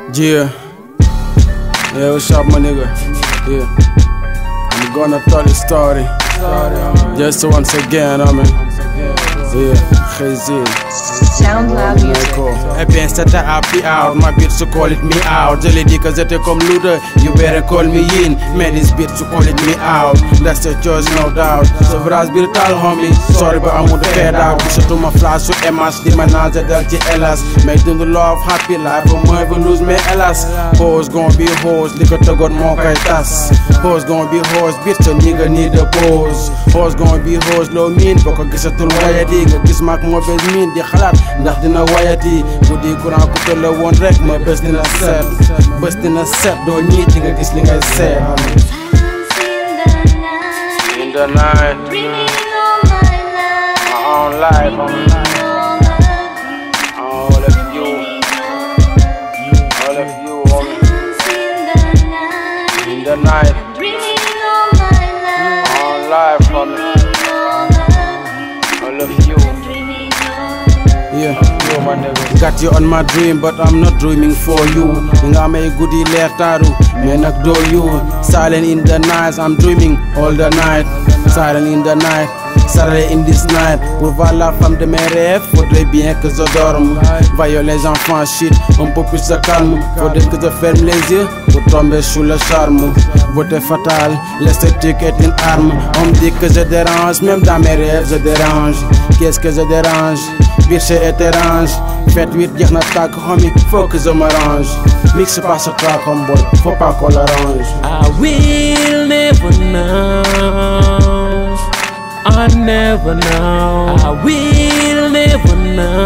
Yeah, what's up, my nigga? Yeah, I'm gonna tell the story. Just once again, yeah, KHEYZINE. Sound La Nuit. Et bien c'était happy out, my bitch to call it me out. Je l'ai dit que j'étais comme Luda, you better call me in. Man, this bitch to call it me out. That's the choice, no doubt. So vras brutal, homie. Sorry, but I'm with the fed out. Surtout ma flash sur MS, di manager del ci Elas. Mais dund love, happy life, but moi we lose me Elas. Hoes gonna be hoes, li ko tegoon moo koy tas. Hoes gonna be hoes, bitch, so nigga need a pose. Hoes gonna be hoes, loo miin, boo ko gisatul wayadi. Nga gis maak moo bes miin di xalaat ndax dina wayati. Bu di courant ku tëlle woon rek ma bés dina set doo ñiit di nga gis li ngay seet. In the night, my own life, all of you, homie. In the night, my own life, homie. All of you. Yeah, got you on my dream, but I'm not dreaming for you. Nga may goody leer taru, mais nak do you. Silent in the night, I'm dreaming all the night. Silent in the night, silent in this night. Pour voir la femme de mes rêves, faudrait bien que je dorme. Voyons les enfants shit, un peu plus de calme. Faudrait que je ferme les yeux pour tomber sous le charme. Beauté fatale, l'esthétique est une arme. On me dit que je dérange, même dans mes rêves je dérange. Qu'est-ce que je dérange? Bitch est étrange. Faites 8 jeex na tàkk, homie, faut que je m'arrange. Mixe pas ce track, homeboy, faut pas qu'on l'arrange. I will never know. I never know. I will never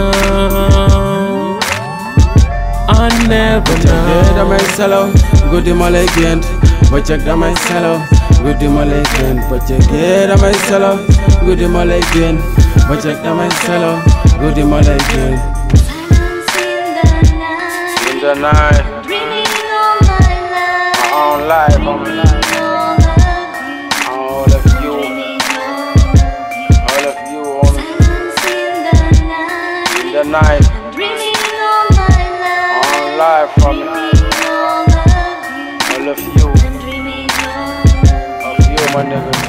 know. I never know. Damay selo, guddi ma lay gént. Bëccëg damay selo, guddi ma lay gént. Bëccëg damay selo, guddi ma lay gént. Bëccëg damay selo, guddi ma lay gént. In the night, my own life, homie. All of you, homie. In the night, my own life, homie. All of you, my nigga.